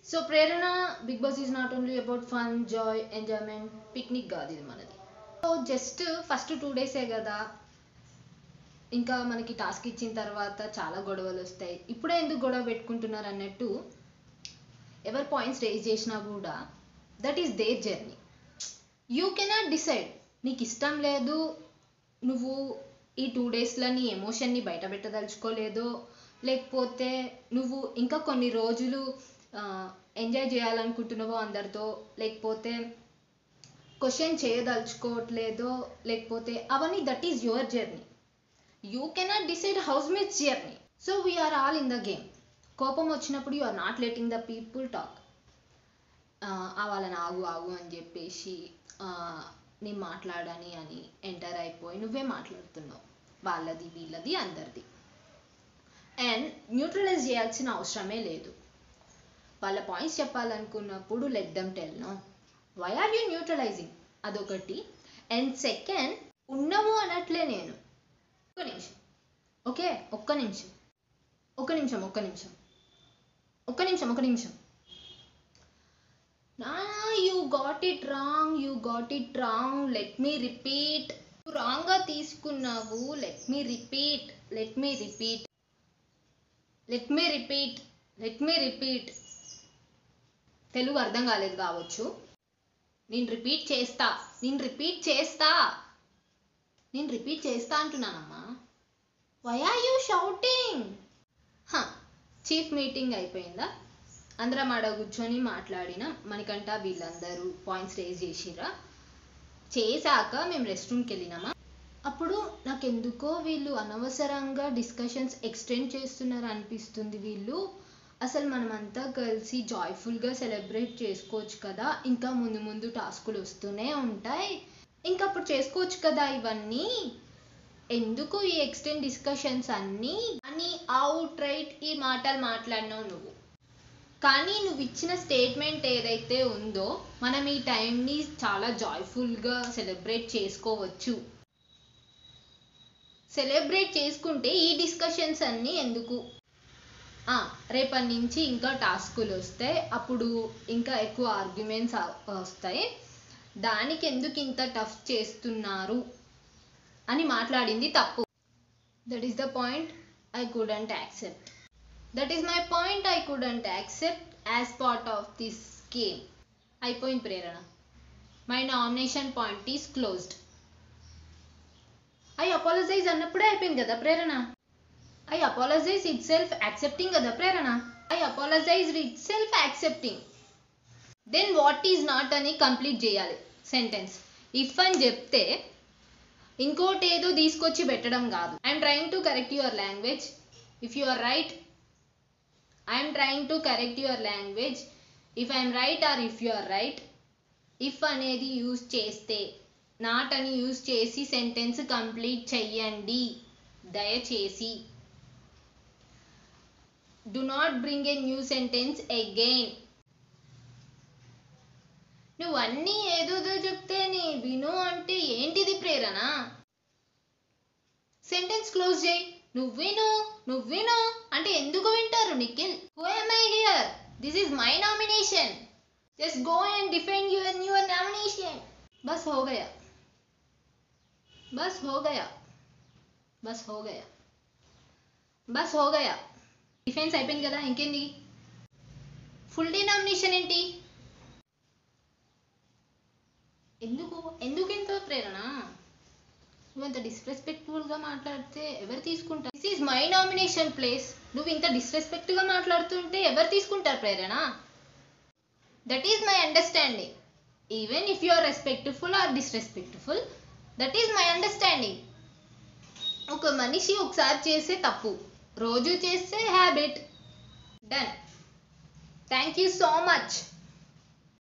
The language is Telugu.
So Prerana Bigg Boss is not only about fun, joy, enjoyment, picnic కాదు ఇది మనది. సో జస్ట్ ఫస్ట్ 2 డేసే కదా, ఇంకా మనకి టాస్క్ ఇచ్చిన తర్వాత చాలా గొడవలు వస్తాయి. ఇప్పుడే ఎందుకు గొడవ పెట్టుకుంటున్నారు అన్నట్టు ఎవరు పాయింట్స్ రేజ్ చేసినా కూడా that is their journey. You cannot decide. నీకు ఇష్టం లేదు, నువ్వు ఈ 2 డేస్లో నీ ఎమోషన్ని బయట పెట్టదలుచుకోలేదో, లేకపోతే నువ్వు ఇంకా కొన్ని రోజులు ఎంజాయ్ చేయాలనుకుంటున్నావో అందరితో, లేకపోతే క్వశ్చన్ చేయదలుచుకోవట్లేదో, లేకపోతే అవన్నీ that is your journey. You cannot decide housemates journey. So we are all in the game. కోపం వచ్చినప్పుడు you are not letting the people talk. వాళ్ళని ఆగు ఆగు అని చెప్పేసి నేను మాట్లాడని అని ఎంటర్ అయిపోయి నువ్వే మాట్లాడుతున్నావు, వాళ్ళది వీళ్ళది అందరిది. అండ్ న్యూట్రలైజ్ చేయాల్సిన అవసరమే లేదు. వాళ్ళ పాయింట్స్ చెప్పాలనుకున్నప్పుడు let them tell. No, why are you neutralizing? అదొకటి. అండ్ సెకండ్, ఉన్నవు అనట్లే నేను. ఒక్క నిమిషం, ఓకే, ఒక్క నిమిషం. You got it wrong. Let me repeat. Wrong గా తీసుకున్నావు. Let me repeat. తెలుగు అర్థం కాలేదు కావచ్చు. నేను రిపీట్ చేస్తా అంటున్నానమ్మా. Why are you shouting? Chief meeting అయిపోయిందా? అందరం ఆడ కూర్చొని మాట్లాడిన మనకంట వీళ్ళందరూ పాయింట్స్ రేజ్ చేశాక మేము రెస్ట్ రూమ్కి వెళ్ళినామా. అప్పుడు నాకు ఎందుకో వీళ్ళు అనవసరంగా డిస్కషన్స్ ఎక్స్టెండ్ చేస్తున్నారు అనిపిస్తుంది. వీళ్ళు అసలు మనమంతా కలిసి జాయ్ఫుల్గా సెలబ్రేట్ చేసుకోవచ్చు కదా, ఇంకా ముందు టాస్కులు వస్తూనే ఉంటాయి, ఇంకా అప్పుడు చేసుకోవచ్చు కదా ఇవన్నీ, ఎందుకు ఈ ఎక్స్టెండ్ డిస్కషన్స్ అన్నీ అని అవుట్ రైట్ ఈ మాటలు మాట్లాడినావు నువ్వు. కానీ నువ్వు ఇచ్చిన స్టేట్మెంట్ ఏదైతే ఉందో, మనం ఈ టైంని చాలా జాయ్ఫుల్గా సెలబ్రేట్ చేసుకోవచ్చు, సెలబ్రేట్ చేసుకుంటే ఈ డిస్కషన్స్ అన్నీ ఎందుకు? రేపటి నుంచి ఇంకా టాస్కులు వస్తాయి, అప్పుడు ఇంకా ఎక్కువ ఆర్గ్యుమెంట్స్ వస్తాయి, దానికి ఎందుకు ఇంత టఫ్ చేస్తున్నారు అని మాట్లాడింది తప్పు. That is the point I couldn't accept. That is my point. I couldn't accept as part of this game. అయిపోయింది ప్రేరణ. My nomination point is closed. I apologize అన్నప్పుడే అయిపోయింది కదా Prerana. I apologize itself accepting కదా Prerana. I apologize itself accepting. Then what is not అని కంప్లీట్ చేయాలి సెంటెన్స్. ఇఫ్ అని చెప్తే ఇంకోటి ఏదో తీసుకొచ్చి పెట్టడం కాదు. I'm trying to correct your language. If you are right, I am trying to correct your language. If I am right or if you are right. If అనేది యూజ్ చేస్తే, నాట్ అని యూజ్ చేసి సెంటెన్స్ కంప్లీట్ చెయ్యండి దయచేసి. Do not bring a new sentence again. నువ్వు అన్నీ ఏదోదో చెప్తే నీ విను అంటే ఏంటిది ప్రేరణ? సెంటెన్స్ క్లోజ్ చేయి. నువ్వు విను అంటే ఎందుకు వింటారు Nikhil? Who am I here? This is my nomination. Just go and defend your nomination. बस हो गया. డిఫెన్స్ అయిపోయింది కదా, ఇంకేంది? ఫుల్ డే నామినేషన్ ఏంటి? ఎందుకు ఇంత ప్రేరణ? నువ్వు ఇంత డిస్రెస్పెక్ట్ఫుల్గా మాట్లాడితే ఎవరు తీసుకుంటారు? This is my nomination place. నువ్వు ఇంత డిస్రెస్పెక్ట్గా మాట్లాడుతుంటే ఎవరు తీసుకుంటారు Prerana? That is my understanding. Even if you are respectful or disrespectful, that is my understanding. ఒక మనిషి ఒకసారి చేసే తప్పు, రోజు చేస్తే habit. Done. Thank you so much.